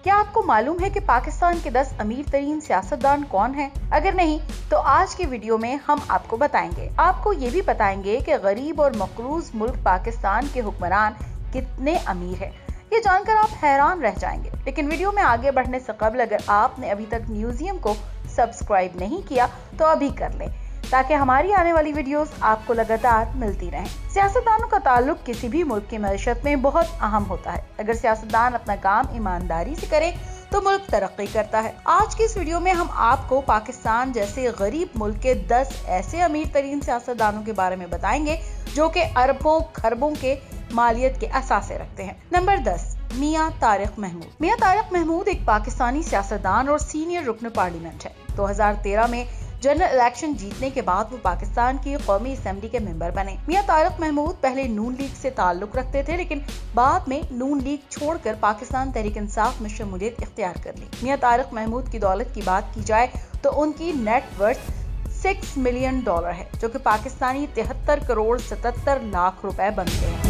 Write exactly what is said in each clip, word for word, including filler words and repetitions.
क्या आपको मालूम है कि पाकिस्तान के दस अमीर तरीन सियासतदान कौन हैं? अगर नहीं तो आज की वीडियो में हम आपको बताएंगे। आपको ये भी बताएंगे कि गरीब और मकरूज मुल्क पाकिस्तान के हुक्मरान कितने अमीर हैं। ये जानकर आप हैरान रह जाएंगे। लेकिन वीडियो में आगे बढ़ने से कबल अगर आपने अभी तक म्यूजियम को सब्सक्राइब नहीं किया तो अभी कर लें, ताकि हमारी आने वाली वीडियोस आपको लगातार मिलती रहें। सियासतदानों का ताल्लुक किसी भी मुल्क की मईशत में बहुत अहम होता है। अगर सियासतदान अपना काम ईमानदारी से करे तो मुल्क तरक्की करता है। आज की इस वीडियो में हम आपको पाकिस्तान जैसे गरीब मुल्क के दस ऐसे अमीर तरीन सियासतदानों के बारे में बताएंगे जो कि अरबों खरबों के मालियत के असासे रखते हैं। नंबर दस, मियां तारिक महमूद। मियां तारिक महमूद एक पाकिस्तानी सियासतदान और सीनियर रुकन पार्लियामेंट है। दो हजार तेरह में जनरल इलेक्शन जीतने के बाद वो पाकिस्तान की कौमी असेंबली के मेंबर बने। मियां तारिक महमूद पहले नून लीग से ताल्लुक रखते थे, लेकिन बाद में नून लीग छोड़कर पाकिस्तान तहरीक इंसाफ में शमूलियत इख्तियार कर ली। मियां तारिक महमूद की दौलत की बात की जाए तो उनकी net worth six million dollar है, जो कि पाकिस्तानी तिहत्तर करोड़ सतहत्तर लाख रुपए बनते हैं।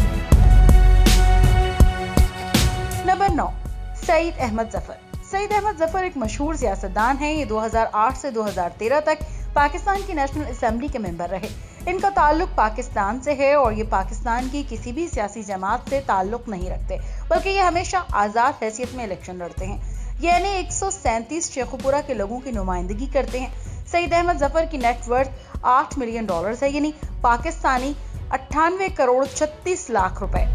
नंबर नौ, सईद अहमद जफर। सईद अहमद जफर एक मशहूर सियासतदान है। ये दो हजार आठ से दो हजार तेरह तक पाकिस्तान की नेशनल असेंबली के मेंबर रहे। इनका ताल्लुक पाकिस्तान से है और ये पाकिस्तान की किसी भी सियासी जमात से ताल्लुक नहीं रखते, बल्कि ये हमेशा आजाद हैसियत में इलेक्शन लड़ते हैं। यानी एक सौ सैंतीस शेखुपुरा के लोगों की नुमाइंदगी करते हैं। सईद अहमद जफर की नेट वर्थ आठ मिलियन डॉलर है, यानी पाकिस्तानी अट्ठानवे करोड़ छत्तीस लाख रुपए।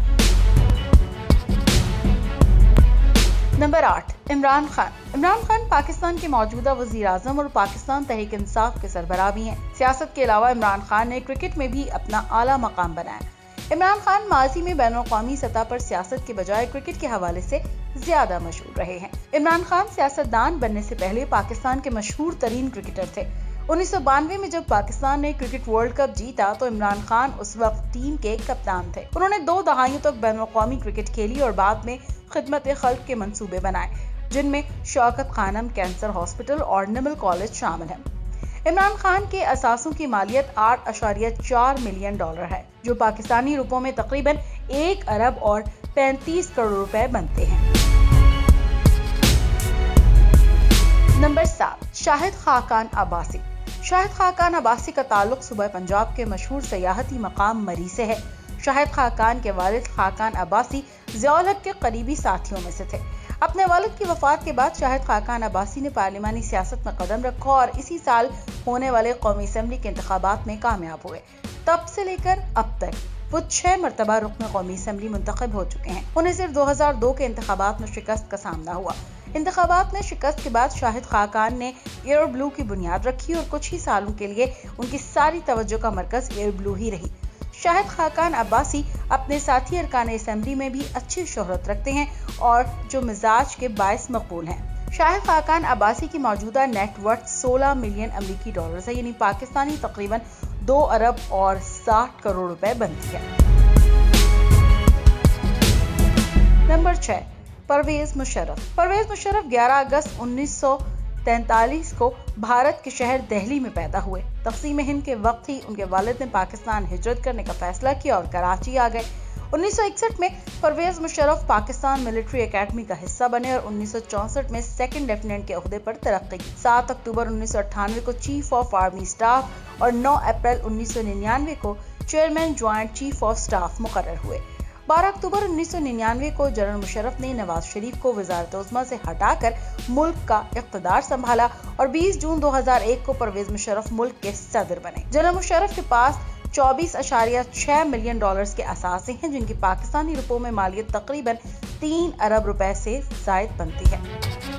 नंबर आठ, इमरान खान। इमरान खान पाकिस्तान के मौजूदा वजीर आजम और पाकिस्तान तहरीक इंसाफ के सरबराह भी हैं। सियासत के अलावा इमरान खान ने क्रिकेट में भी अपना आला मकाम बनाया। इमरान खान माजी में बैनुल अक़वामी सतह पर सियासत के बजाय क्रिकेट के हवाले से ज्यादा मशहूर रहे हैं। इमरान खान सियासतदान बनने से पहले पाकिस्तान के मशहूर तरीन क्रिकेटर थे। उन्नीस सौ बानवे में जब पाकिस्तान ने क्रिकेट वर्ल्ड कप जीता तो इमरान खान उस वक्त टीम के कप्तान थे। उन्होंने दो दहाइयों तक बैनुल अक़वामी क्रिकेट खेली और बाद में खिदमत खल्क के मंसूबे बनाए, जिनमें शौकत खानम कैंसर हॉस्पिटल और निमल कॉलेज शामिल हैं। इमरान खान के असासों की मालियत आठ अशारिया चार मिलियन डॉलर है, जो पाकिस्तानी रुपयों में तकरीबन एक अरब और पैंतीस करोड़ रुपए बनते हैं। नंबर सात, शाहिद खाकान अब्बासी। शाहिद खाकान अब्बासी का ताल्लुक सूबा पंजाब के मशहूर सयाहती मकाम मरी से है। शाहिद खाकान के वालिद खाकान अब्बासी ज़ियाउल हक के करीबी साथियों में से थे। अपने वालिद की वफात के बाद शाहिद खाकान अब्बासी ने पार्लिमानी सियासत में कदम रखा और इसी साल होने वाले कौमी असेंबली के इंतखाबात में कामयाब हुए। तब से लेकर अब तक वो छह मरतबा रुकन कौमी असेंबली मुंतखब हो चुके हैं। उन्हें सिर्फ दो हजार दो के इंतखाबात में शिकस्त का सामना हुआ। इंतखाबात में शिकस्त के बाद शाहिद खाकान ने एयर ब्लू की बुनियाद रखी और कुछ ही सालों के लिए उनकी सारी तवज्जो का मरकज एयर ब्लू ही रही। शाहिद खाकान अब्बासी अपने साथी अरकान असेंबली में भी अच्छी शोहरत रखते हैं और जो मिजाज के बायस मकबूल हैं। शाहिद खाकान अब्बासी की मौजूदा नेट वर्थ सोलह मिलियन अमरीकी डॉलर है, यानी पाकिस्तानी तकरीबन दो अरब और साठ करोड़ रुपए बनती है। नंबर छह, परवेज मुशर्रफ। परवेज मुशर्रफ ग्यारह अगस्त उन्नीस सौ तैंतालीस को भारत के शहर दिल्ली में पैदा हुए। तक़सीम हिंद के वक्त ही उनके वालिद ने पाकिस्तान हिजरत करने का फैसला किया और कराची आ गए। उन्नीस सौ इकसठ में परवेज मुशर्रफ पाकिस्तान मिलिट्री एकेडमी का हिस्सा बने और उन्नीस सौ चौसठ में सेकंड लेफ्टिनेंट के ओहदे पर तरक्की की। सात अक्टूबर उन्नीस सौ अट्ठानवे को चीफ ऑफ आर्मी स्टाफ और नौ अप्रैल उन्नीस सौ निन्यानवे को chairman joint chief of staff मुकर्रर हुए। बारह अक्टूबर उन्नीस सौ निन्यानवे को जनरल मुशर्रफ ने नवाज शरीफ को वज़ारत उज़्मा से हटाकर मुल्क का इक़्तिदार संभाला और बीस जून दो हजार एक को परवेज मुशर्रफ मुल्क के सदर बने। जनरल मुशर्रफ के पास चौबीस अशारिया छह मिलियन डॉलर्स के असासे हैं, जिनकी पाकिस्तानी रुपयों में मालियत तकरीबन तीन अरब रुपए से जायद बनती है।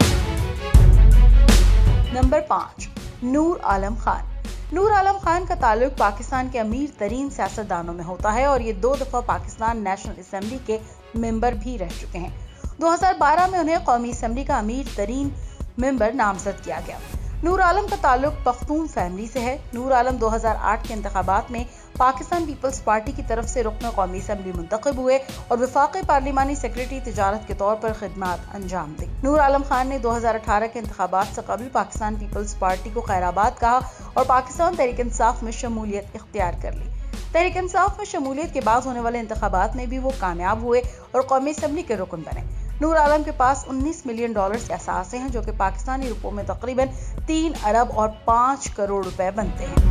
नंबर पाँच, नूर आलम खान। नूर आलम खान का ताल्लुक पाकिस्तान के अमीर तरीन सियासतदानों में होता है और ये दो दफा पाकिस्तान नेशनल असेंबली के मेंबर भी रह चुके हैं। दो हजार बारह में उन्हें कौमी असेंबली का अमीर तरीन मेंबर नामजद किया गया। नूर आलम का ताल्लुक पख्तून फैमिली से है। नूर आलम दो हजार आठ के इंतखाबात में पाकिस्तान पीपल्स पार्टी की तरफ से रुकन कौमी असेंबली मुंतखब हुए और वफाकी पार्लिमानी सेक्रेटरी तिजारत के तौर पर खिदमत अंजाम दी। नूर आलम खान ने दो हजार अठारह के इंतखाबात से कबल पाकिस्तान पीपल्स पार्टी को खैराबाद कहा और पाकिस्तान तहरीक इंसाफ में शमूलियत इख्तियार कर ली। तहरीक इंसाफ में शमूलियत के बाद होने वाले इंतखाबात में भी वो कामयाब हुए और कौमी असेंबली के रुकन बने। नूर आलम के पास उन्नीस मिलियन डॉलर के असासे हैं, जो कि पाकिस्तानी रुपयों में तकरीबन तीन अरब और पाँच करोड़ रुपए बनते हैं।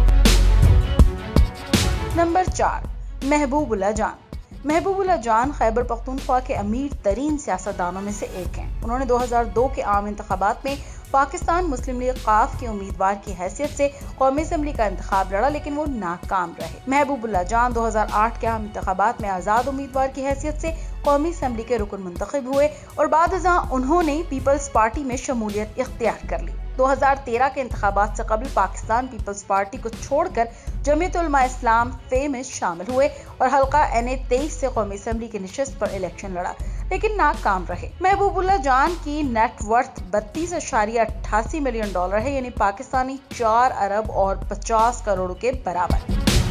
नंबर चार, महबूबुल्लाह जान। महबूबुल्लाह जान खैबर पख्तूनख्वा के अमीर तरीन सियासतदानों में से एक हैं। उन्होंने दो हज़ार दो के आम इंतखाबात में पाकिस्तान मुस्लिम लीग काफ के उम्मीदवार की हैसियत से कौमी असम्बली का इंतखाब लड़ा, लेकिन वो नाकाम रहे। महबूबुल्लाह जान दो हज़ार आठ के आम इंतखाबात में आजाद उम्मीदवार की हैसियत से कौमी असम्बली के रुकन मुंतखब हुए और बाद अज़ां उन्होंने पीपल्स पार्टी में शमूलियत इख्तियार कर ली। दो हज़ार तेरह के इंतखाबात से कबल पाकिस्तान पीपल्स पार्टी को छोड़कर जमीयत उलमा इस्लाम फे में शामिल हुए और हल्का एन ए तेईस से कौमी असम्बली की निशस्त पर इलेक्शन लड़ा, लेकिन नाकाम रहे। महबूबुल्लाह जान की नेटवर्थ बत्तीस अशारिया अट्ठासी मिलियन डॉलर है, यानी पाकिस्तानी चार अरब और पचास करोड़ के बराबर।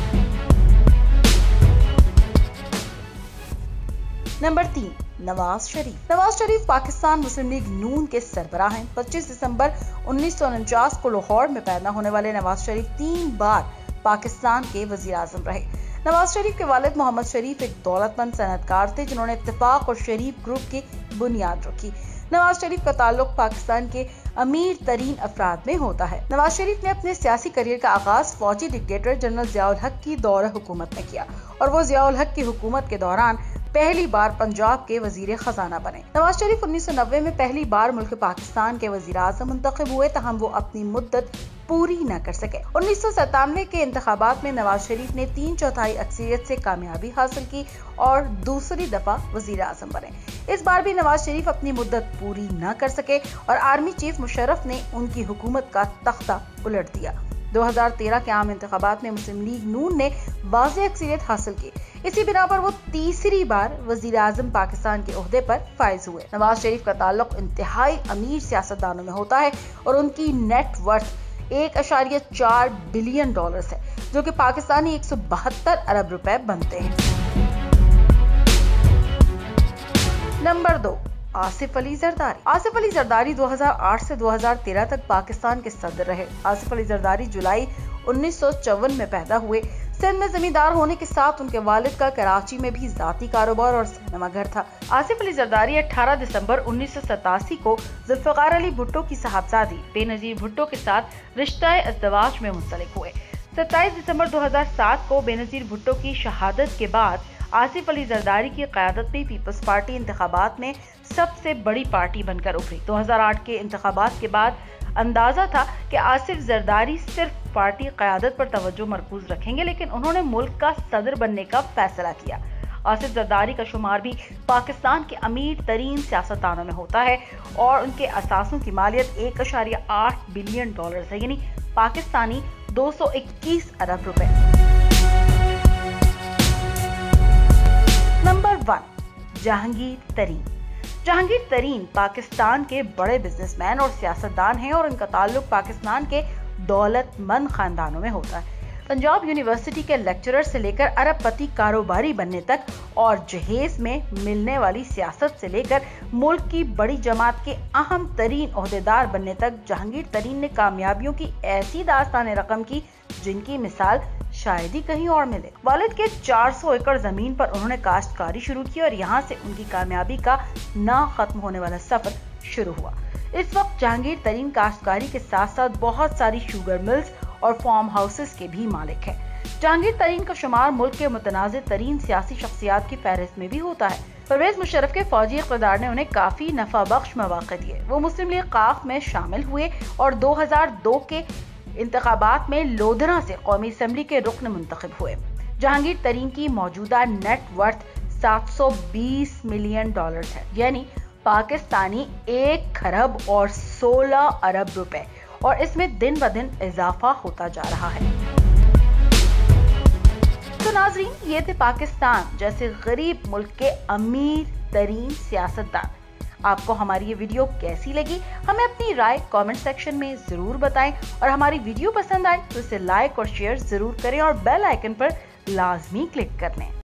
नंबर तीन, नवाज शरीफ। नवाज शरीफ पाकिस्तान मुस्लिम लीग नून के सरबराह हैं। पच्चीस दिसंबर उन्नीस सौ उनचास को लाहौर में पैदा होने वाले नवाज शरीफ तीन बार पाकिस्तान के वजीर आजम रहे। नवाज शरीफ के वालिद मोहम्मद शरीफ एक दौलतमंद सनअतकार थे, जिन्होंने इत्तेफाक और शरीफ ग्रुप की बुनियाद रखी। नवाज शरीफ का ताल्लुक पाकिस्तान के अमीर तरीन अफराद में होता है। नवाज शरीफ ने अपने सियासी करियर का आगाज फौजी डिक्टेटर जनरल ज़ियाउल हक की दौर हुकूमत में किया और वो ज़ियाउल हक की हुकूमत के दौरान पहली बार पंजाब के वजीर खजाना बने। नवाज शरीफ उन्नीस सौ नब्बे में पहली बार मुल्क पाकिस्तान के वजीर आज़म मुंतखब हुए, तहम वो अपनी मुद्दत पूरी न कर सके। उन्नीस सौ सत्तानवे के इंतखाबात में नवाज शरीफ ने तीन चौथाई अक्सरियत से कामयाबी हासिल की और दूसरी दफा वजीर आज़म बने। इस बार भी नवाज शरीफ अपनी मुद्दत पूरी न कर सके और आर्मी चीफ मुशर्रफ ने उनकी हुकूमत का तख्ता उलट दिया। दो हज़ार तेरह के आम इंतखाबात में मुस्लिम लीग नून ने वाज़ेह अक्सरियत हासिल की। इसी बिना पर वो तीसरी बार वजीर आज़म पाकिस्तान के ओहदे पर फाइज हुए। नवाज शरीफ का ताल्लुक इंतहाई अमीर सियासतदानों में होता है और उनकी नेटवर्थ एक अशारिया चार बिलियन डॉलर है, जो कि पाकिस्तानी एक सौ बहत्तर अरब रुपए बनते हैं। नंबर दो, आसिफ अली जरदारी। आसिफ अली जरदारी दो हज़ार आठ से दो हज़ार तेरह तक पाकिस्तान के सदर रहे। आसिफ अली जरदारी जुलाई उन्नीस सौ चौवन में पैदा हुए। सिंध में जमींदार होने के साथ उनके वालिद का कराची में भी जाती कारोबार और सिनेमा घर था। आसिफ अली जरदारी अठारह दिसंबर उन्नीस सौ सतासी को जुल्फिकार अली भुट्टो की साहबजादी बेनजीर भुट्टो के साथ रिश्ता अज़दवाज में मुंसलिक हुए। सत्ताईस दिसंबर दो हज़ार सात को बेनजीर भुट्टो की शहादत के बाद आसिफ अली जरदारी की क़यादत में पीपल्स पार्टी इंतखाबात में सबसे बड़ी पार्टी बनकर उभरी। दो हज़ार आठ के इंतखाबात के बाद अंदाजा था कि आसिफ जरदारी सिर्फ पार्टी क़यादत पर तवज्जो मरकूज रखेंगे, लेकिन उन्होंने मुल्क का सदर बनने का फैसला किया। आसिफ जरदारी का शुमार भी पाकिस्तान के अमीर तरीन सियासतदानों में होता है और उनके असासों की मालियत एक अशारिया आठ बिलियन डॉलर है, यानी पाकिस्तानी दो सौ इक्कीस अरब रुपए। नंबर वन, जहांगीर तरीन। जहांगीर तरीन पाकिस्तान के बड़े बिजनेसमैन और सियासतदान हैं और उनका ताल्लुक पाकिस्तान के दौलतमंद खानदानों में होता है। पंजाब यूनिवर्सिटी के लेक्चरर से लेकर अरबपति कारोबारी बनने तक और जहेज में मिलने वाली सियासत से लेकर मुल्क की बड़ी जमात के अहम तरीन ओहदेदार बनने तक जहांगीर तरीन ने कामयाबियों की ऐसी दास्तान रकम की जिनकी मिसाल शायद ही कहीं और मिले। वालिद के चार सौ एकड़ जमीन पर उन्होंने काश्तकारी शुरू की और यहाँ से उनकी कामयाबी का ना खत्म होने वाला सफर शुरू हुआ। इस वक्त जहांगीर तरीन काश्तकारी के साथ साथ बहुत सारी शुगर मिल्स और फार्म हाउसेस के भी मालिक हैं। जहांगीर तरीन का शुमार मुल्क के मुतनाज़िर तरीन सियासी शख्सियात की फहरिस्त में भी होता है। परवेज मुशर्रफ के फौजी इक़्तिदार ने उन्हें काफी नफा बख्श मौक़े दिए। वो मुस्लिम लीग काफ में शामिल हुए और दो हज़ार दो के इंतखाबात में लोधरा से कौमी असम्बली के रुकन मुंतखब हुए। जहांगीर तरीन की मौजूदा नेटवर्थ सात सौ बीस मिलियन डॉलर है, यानी पाकिस्तानी एक खरब और सोलह अरब रुपए, और इसमें दिन ब दिन इजाफा होता जा रहा है। तो नाजरीन, ये थे पाकिस्तान जैसे गरीब मुल्क के अमीर तरीन सियासतदान। आपको हमारी ये वीडियो कैसी लगी, हमें अपनी राय कमेंट सेक्शन में जरूर बताएं और हमारी वीडियो पसंद आए तो इसे लाइक और शेयर जरूर करें और बेल आइकन पर लाजमी क्लिक कर लें।